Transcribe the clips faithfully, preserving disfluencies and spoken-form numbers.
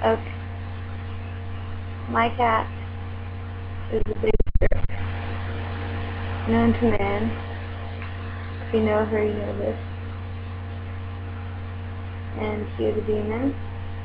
Okay. My cat is a big jerk, known to man. If you know her, you know this. And she is a demon.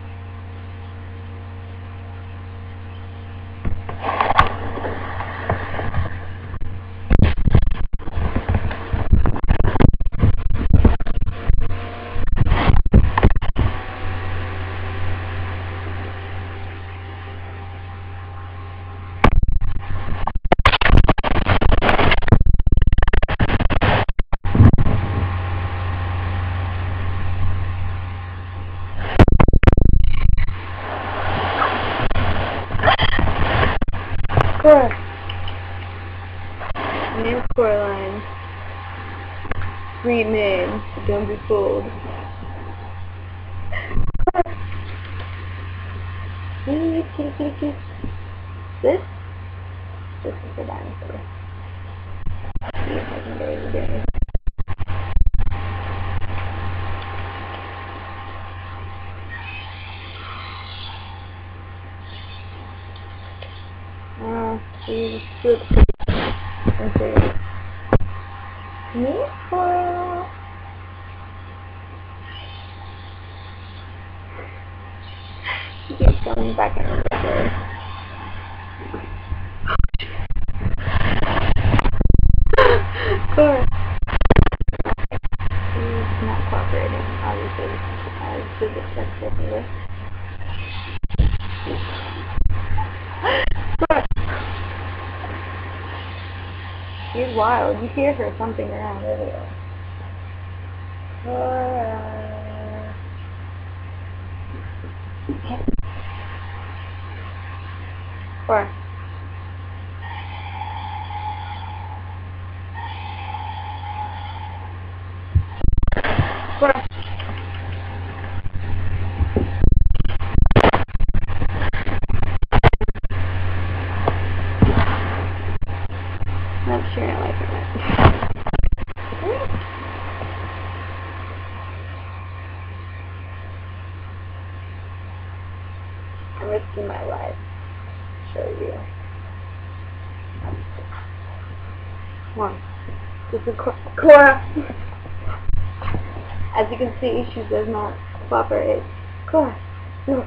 Kora. My name's Coraline. Sweet name, so don't be fooled. Kora. Kitty, kitty, kitty, kitty. This? This is the dinosaur. See if I can get it again. Oh, she's good. Okay. Me, Kora. She keeps coming back in her birthday. Kora. She's not cooperating, obviously. I should expect it. Kora. She's wild. You hear her thumping around everywhere. Kora. Kora. Kora. Nope, she didn't like it. I'm risking my life to show you. Come on. This is Kora. As you can see, she does not cooperate. Kora. No.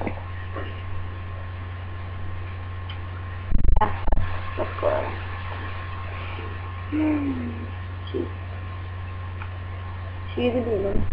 Yeah, that's Kora. She's, she's a demon.